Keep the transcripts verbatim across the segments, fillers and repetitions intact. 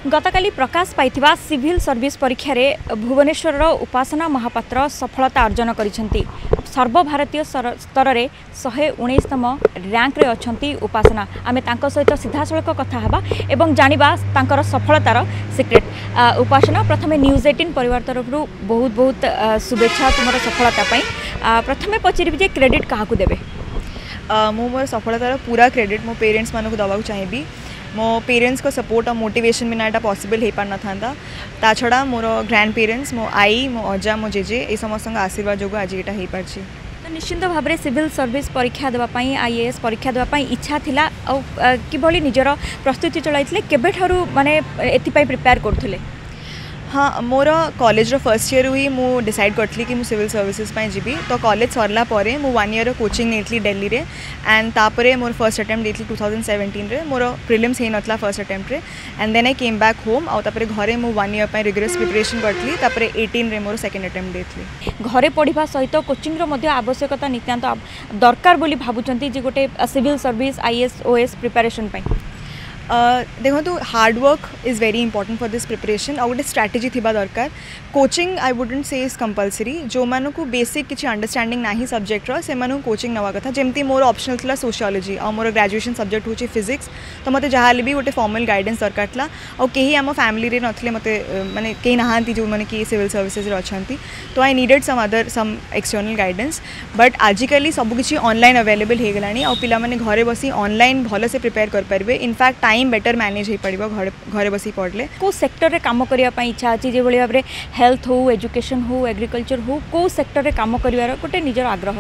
गतकाली प्रकाश पाइथिबा civil service परीक्षा रे भुवनेश्वर उपासना महापात्र सफलता अर्जन करिसेंती। सर्वभारतीय स्तर में एक सौ उन्नीसतम रैंक रे अछंती उपासना। आमे तांको सहित सीधासळख कथा हबा एवं जानिबा तांकर सफलतार सिक्रेट। उपासना प्रथमे न्यूज अठारह परिवार तरफरु बहुत बहुत शुभेच्छा तुमर सफलता पई। प्रथमे पचरिबि जे क्रेडिट काहाकू देबे? मो मोर सफलतार पूरा क्रेडिट मो पेरेंट्स मानकु दबाकू चाहिबी। मो पेरेंट्स को सपोर्ट और मोटिवेशन बिना एटा पॉसिबल हो पार था। ता छड़ा मोर ग्रैंड पेरेंट्स मो आई मो अजा मो जेजे ए समस्त आशीर्वाद जो आज यहाँ हो पार्ची। तो निश्चिंत भाव में सिविल सर्विस परीक्षा देवाई आईएएस परीक्षा देवाई इच्छा थिला और किभली निजर प्रस्तुति चलाइथिले केबे ठारू माने एतिपाई प्रिपेयर करथुले? हाँ मोर कॉलेज रो फर्स्ट ईयर ही मु डिसाइड करथली कि मु सिविल सर्विसेज पाई जीबी। तो कॉलेज सरला परे मु वन ईयर कोचिंग नेथली दिल्ली रे एंड तापरे मोर फर्स्ट अटेम्प्ट देथली टू थाउजेंड सेवेंटीन रे। मोर प्रिलिम्स हे नथला फर्स्ट अटेम्प्ट रे and then I came back home और तापरे घरे मु वन ईयर पाई रिगरस प्रिपरेशन करथली। तापरे एटीन रे मोर सेकंड अटेम्प्ट देथली। घरे पढ़िबा सहित कोचिंग रो मध्ये आवश्यकता नित्यांत दरकार बोली भाबुचंती जे गोटे civil service IAS OAS preparation पाई? देखो तो hard work is very important for this preparation और गोटे स्ट्रैटेजी थिबा दरकार। Coaching I wouldn't say is compulsory. जो मानू बेसिक किसी अंडरस्टैंडिंग ना सब्जेक्ट रो से मानू कोचिंग नवा कथा। जमती मोर ऑप्शनल थिला सोशियोलॉजी और मोर ग्रेजुएशन सब्जेक्ट होची फिजिक्स। तो मते जहाँ भी गोटे फॉर्मल गाइडेंस दरकार था और कहीं आम फैमिली रे नथिले मते माने कहीं नहांती जो माने कि सिविल सर्विसेज रे अछंती। तो I needed some other some external guidance but आजिकली सब किसी ऑनलाइन अवेलेबल हो गलानी और पिला माने घरे बसी ऑनलाइन भल से प्रिपेयर कर पारे। इनफैक्ट टाइम बेटर मैनेज हो पड़ो घर घरे बसी पढ़ले। को सेक्टर रे काम करने इच्छा अच्छी जो भाव में हेल्थ हो एजुकेशन हो एग्रीकल्चर हो को सेक्टर रे काम कर गोटे निजर आग्रह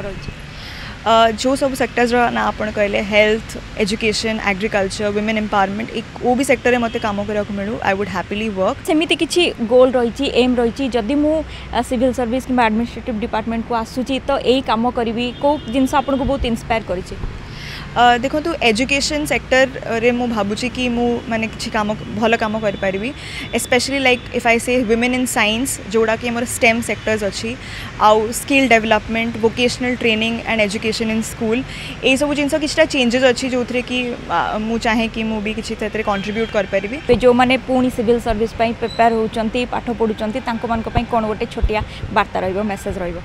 रही? जो सब सेक्टर्स ना आपण कहले health education agriculture women empowerment एक वो भी सेक्टर में मते काम करने को मिलू आई वुड हैप्पीली वर्क। सेमिति किछि गोल रही एम रही जदि मु सिविल सर्विस कि एडमिनिस्ट्रेटिव डिपार्टमेंट को आसुची तो यही काम करी को जिनस आपन को बहुत इंस्पायर करिछि? Uh, देखो तो एजुकेशन सेक्टर रे मु भाबुची कि मु माने किछि काम भल काम कर पारिबी। Specially like if I say women in science जोड़ा कि मोर स्टेम सेक्टर्स अच्छी आउ skill development vocational training and education in school ए सब जिनस किछटा चेंजेस अच्छी जो थे कि मु चाहे कि मु भी किछि तेरे कंट्रीब्यूट कर पारिबी। जो माने पुणी सिविल सर्विस पई प्रिपेयर होचंती पाठ पढुचंती तांको मान को पई कोन गोटे छोटिया वार्ता रहिबो मेसेज रहिबो?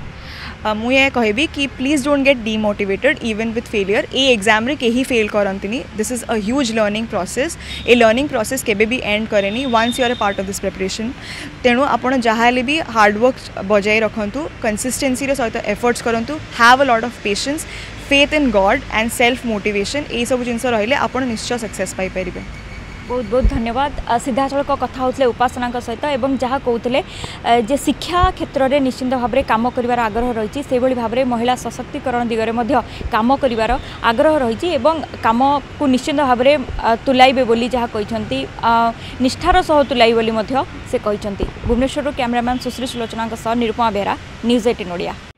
मु ये कहबी कि please don't get demotivated even with failure. ए एग्जाम रे कहीं फेल करंतनी। This is a huge learning process. ए लर्निंग प्रोसेस केबे भी एंड करेनी once you are a part of this preparation. तेणु आपण जहाँ भी हार्डवर्क बजाय रखु कंसिस्टेंसी सहित एफर्ट्स करूँ have a lot of patience faith in God and self motivation ये सब जिन रही आप निश्चय सक्सेस पाई पारे। बहुत बहुत धन्यवाद। सीधासख कथा होते उपासना सहित एवं जहाँ कहते जे शिक्षा क्षेत्र में निश्चिंत भाव में कम कर आग्रह रही से भाव में महिला सशक्तिकरण दिगरे कम कर आग्रह रही कम को निश्चिंत भाव में तुलाइबे बोली जहाँ कहते निष्ठार सह तुलाई बोली से कहते। भुवनेश्वर कैमरामैन सुश्री सुलोचना निरुपमा बेहरा न्यूज़ अठारह ओडिया।